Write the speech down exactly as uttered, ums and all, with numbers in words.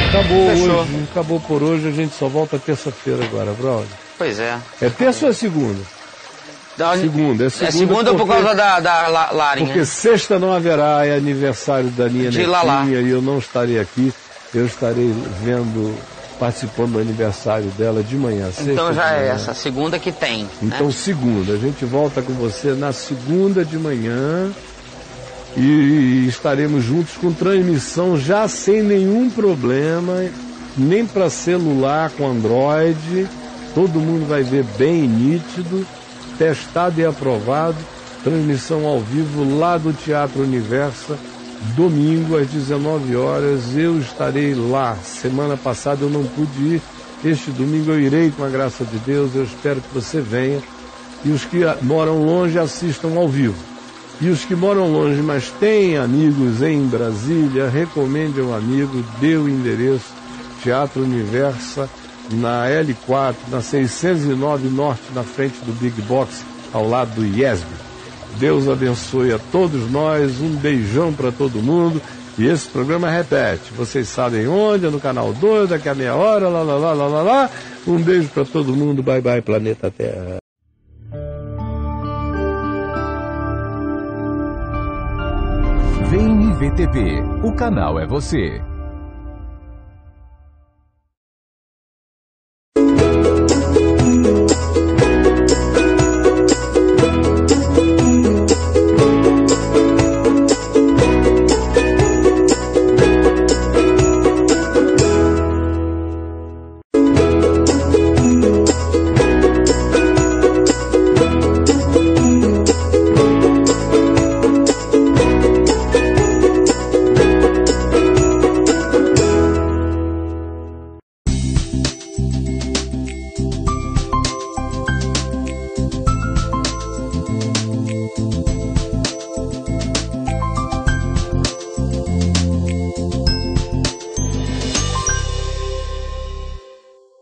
Acabou Fechou. hoje, acabou por hoje, a gente só volta terça-feira agora, brother. Pois é. É terça ou é segunda? Da... Segunda, é segunda. É segunda por porque, causa da, da La- Larinha. Porque sexta não haverá, é aniversário da minha De Lalá. netinha e eu não estarei aqui. Eu estarei vendo, participando do aniversário dela de manhã. Então já de é manhã. essa, segunda que tem. Então né? segunda, a gente volta com você na segunda de manhã e estaremos juntos com transmissão já sem nenhum problema, nem para celular com Android. Todo mundo vai ver bem nítido, testado e aprovado. Transmissão ao vivo lá do Teatro Universa, domingo às dezenove horas. Eu estarei lá. Semana passada eu não pude ir. Este domingo eu irei com a graça de Deus. Eu espero que você venha. E os que moram longe assistam ao vivo. E os que moram longe, mas têm amigos em Brasília, recomende ao amigo, dê o endereço, Teatro Universa, na L quatro, na seiscentos e nove Norte, na frente do Big Box, ao lado do I E S B. Deus abençoe a todos nós, um beijão para todo mundo. E esse programa repete, vocês sabem onde, é no canal dois, daqui a meia hora, lá, lá, lá, lá, lá, lá. Um beijo para todo mundo, bye bye, planeta Terra. Vem I V T V, o canal é você.